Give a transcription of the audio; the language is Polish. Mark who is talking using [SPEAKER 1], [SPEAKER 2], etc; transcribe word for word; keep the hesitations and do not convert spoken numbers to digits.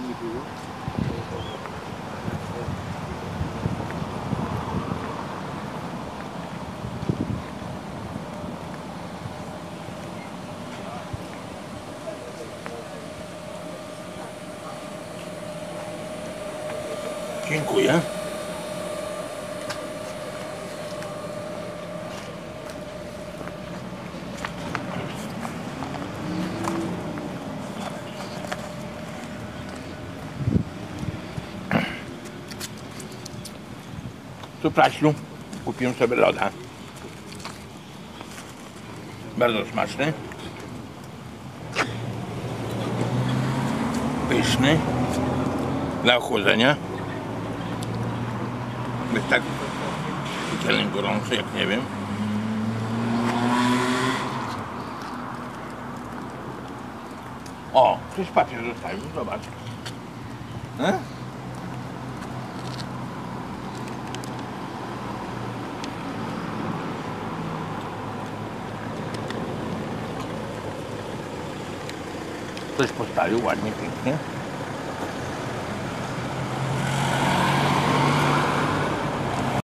[SPEAKER 1] Dziękuję. Tu Praślu kupiłem sobie loda. Bardzo smaczny. Pyszny. Dla ochłodzenia. Jest tak piekielnie gorący, jak nie wiem. O, ktoś papier zostawił, zobacz. E? Ktoś postawił ładnie, pięknie.